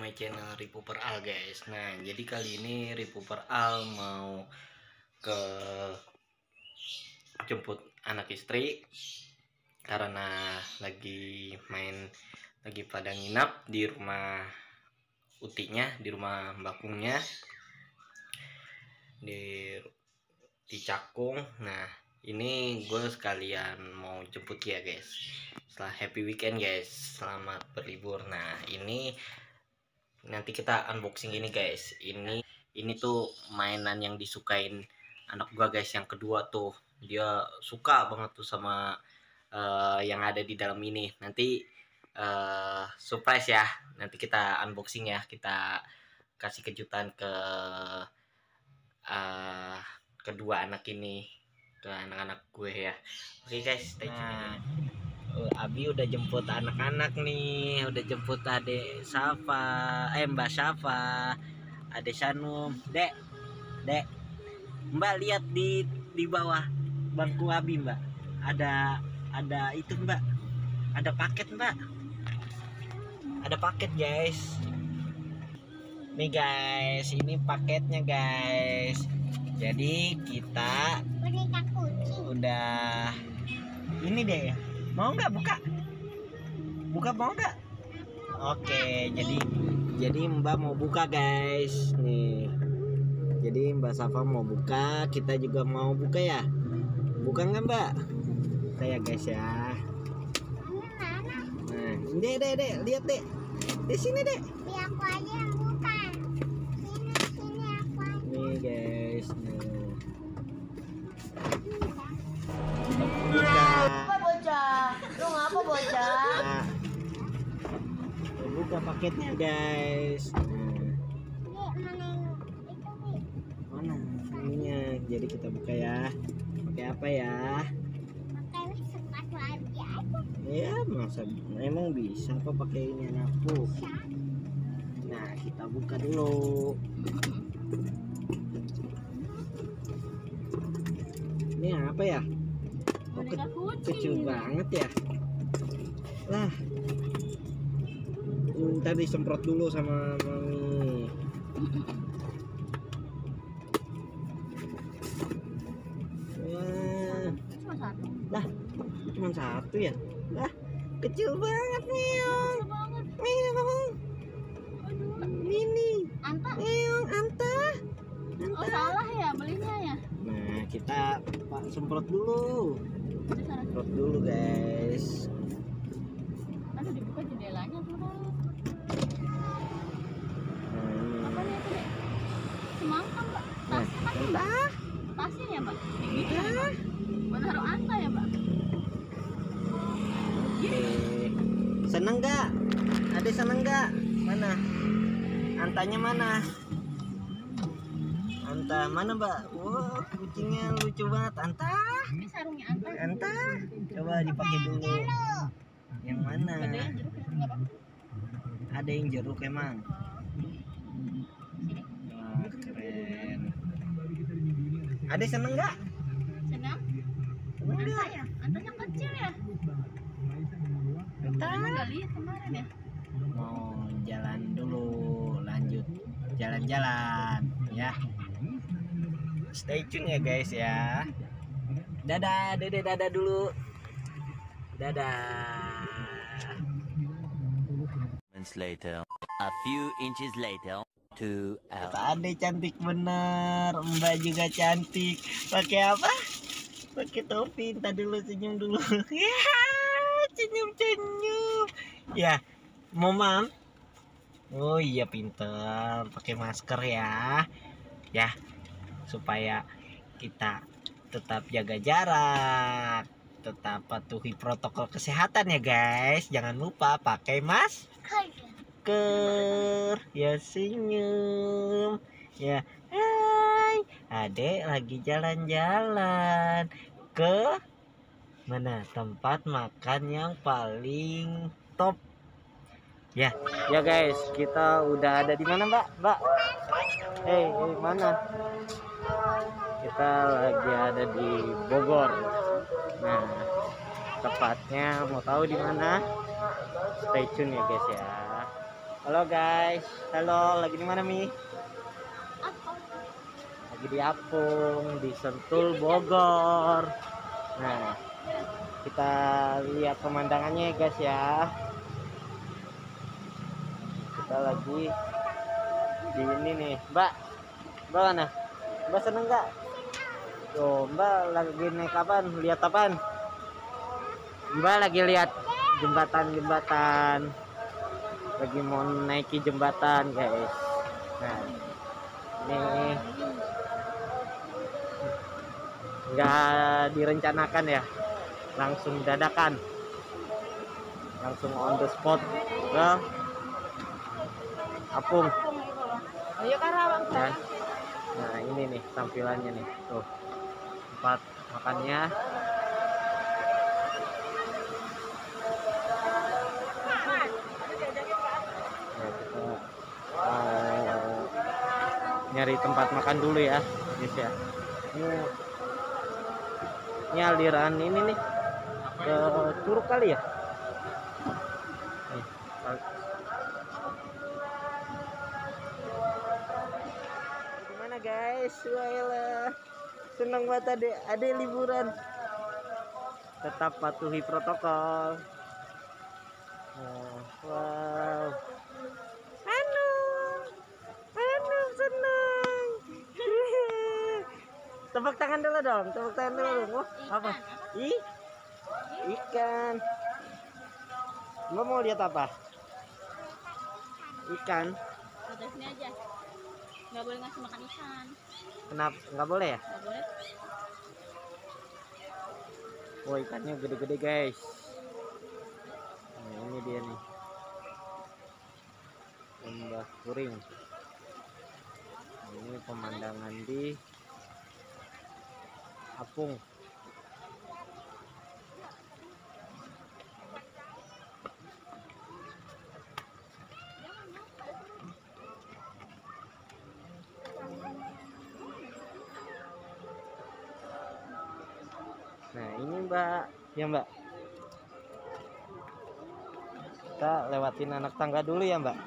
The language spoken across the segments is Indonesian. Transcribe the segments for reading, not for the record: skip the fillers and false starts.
my channel Ripuper Al guys. Nah jadi kali ini Ripuper Al mau ke jemput anak istri karena lagi pada nginap di rumah utinya, di rumah mbakungnya di Cakung. Nah ini gue sekalian mau jemput ya guys, setelah happy weekend guys, selamat berlibur. Nah ini nanti kita unboxing ini guys. Ini tuh mainan yang disukain anak gua guys, yang kedua tuh dia suka banget tuh sama yang ada di dalam ini. Nanti surprise ya, nanti kita unboxing ya, kita kasih kejutan ke kedua anak ini, ke anak-anak gue ya. Oke guys, stay tune. Abi udah jemput anak-anak nih, udah jemput adek Safa, Mbak Safa, adek Sanum. Dek, Mbak lihat di bawah bangku Abi Mbak, ada itu Mbak, ada paket Mbak, ada paket guys. Nih guys, ini paketnya guys. Jadi kita udah ini deh ya. Mau nggak buka mau nggak? Oke, jadi Mbak mau buka guys nih. Jadi Mbak Safa mau buka, kita juga mau buka ya. Buka nggak Mbak? Kita ya guys ya. Nah, dek, lihat dek. Di sini dek. Aku aja yang buka. Sini aku aja. Nih guys, nih. Apa bocah? Lu ngapa bocah? Nah, buka paketnya guys. Nah, mana ininya? Jadi kita buka ya. Pakai apa ya? Pakai sepatu aja. Ya masa emang bisa apa pakai ini anakku? Nah kita buka dulu. Ini apa ya? Kecil banget ya. Lah, ntar disemprot dulu sama mami. Wah, lah cuma satu ya? Lah kecil banget nih. Ini Anta. Oh salah ya belinya ya. Nah kita semprot dulu. Semprot dulu guys. Kan udah dibuka jendelanya tuh. Nah, Apa nih itu deh? Semangka Mbak. Tasnya ya Mbak. Iya. Buat naruh Anta ya Mbak. Oke. Seneng nggak? Adek seneng nggak? Mana? Antanya mana? Anta mana Mbak? Wow, kucingnya lucu banget. Anta. Ini sarungnya Anta. Anta. Coba dipakai dulu. Yang mana? Ada yang jeruk ya nggak apa-apa. Ada yang jeruk emang. Wah, keren. Adek seneng nggak? Senang? Seneng Anta nggak? ya? Antanya kecil ya? Anta. Nggak lihat kemarin ya? Mau jalan dulu, lanjut jalan-jalan ya. Stay tune ya guys ya. Dadah, Dede, dadah dulu. Dadah. Moments later, a few inches later, 2 hours. Ade cantik bener, Mbak juga cantik. Pakai apa? Pakai topi. Ntar dulu senyum dulu. Ya, senyum. Ya, Momam. Oh iya pinter, pakai masker ya. Ya, supaya kita tetap jaga jarak, tetap patuhi protokol kesehatan ya guys. Jangan lupa pakai masker. Ya senyum. Ya, hai. Adek lagi jalan-jalan ke mana tempat makan yang paling top. Ya guys, kita udah ada di mana Mbak? Hey, mana? Kita lagi ada di Bogor. Nah, tepatnya mau tahu di mana? Stay tune ya guys ya. Halo guys, halo, lagi di mana Mi? Apa? Lagi di Apung, di Sentul, Bogor. Nah, kita lihat pemandangannya ya guys ya. Kita lagi di ini nih, Mbak. Mbak mana? Mbak seneng nggak? Tuh, Mbak lagi naik apaan? Lihat apaan? Mbak lagi lihat jembatan-jembatan. Lagi mau naiki jembatan guys. Nah, ini nggak direncanakan ya, langsung dadakan, langsung on the spot ke Apung. Ayo Karawang Ya. Nah ini nih tampilannya nih, tuh tempat makannya. Nah, kita nyari tempat makan dulu ya guys ya. Ini aliran ini nih ke Curug kali ya. Nih, gimana guys? Wah, senang banget ada liburan. Tetap patuhi protokol. Wow. Anu senang. Tepuk tangan dulu dong, tepuk tangan dulu dong. Oh, apa? Ikan. Mbak mau lihat apa? Ikan. udah sini aja. Nggak boleh ngasih makan ikan. Kenapa? Nggak boleh ya? Nggak boleh. Oh, ikannya gede-gede guys. Nah, ini dia nih. Lembah Kuring. Ini pemandangan di Apung. Nah ini Mbak, ya Mbak. Kita lewatin anak tangga dulu ya Mbak.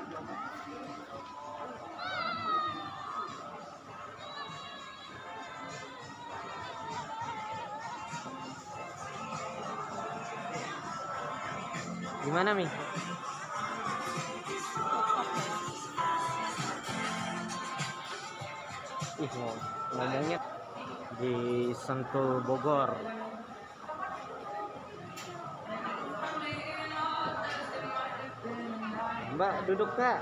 Gimana Mi? Ngomongnya di Sentul Bogor. Mbak duduk Kak.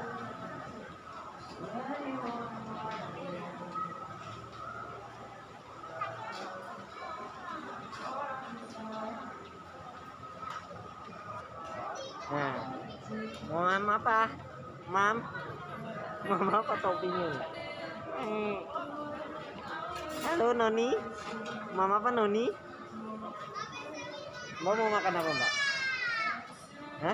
Nah, mam apa? Mam apa toppingnya? Halo Noni, mam apa Noni? Mbak mau makan apa Mbak? Hah?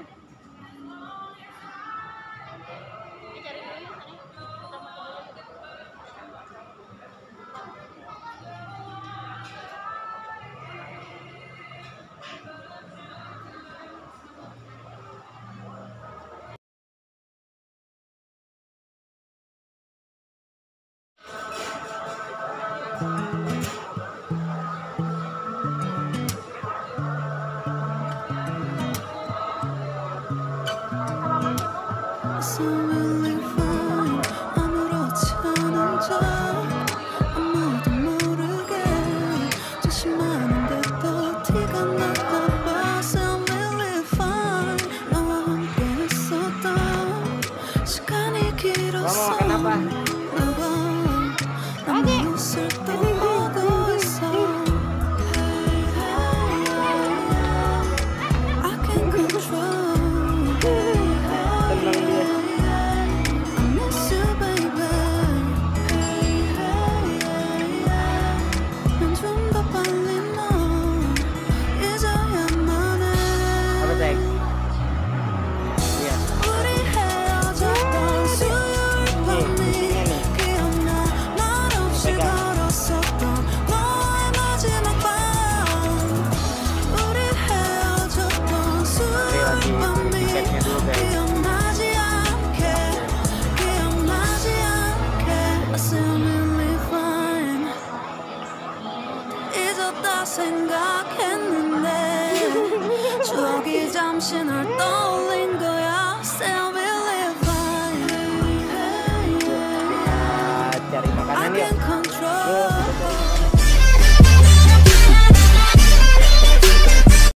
잊었다 생각했는데 추억이 잠시 널 떠올려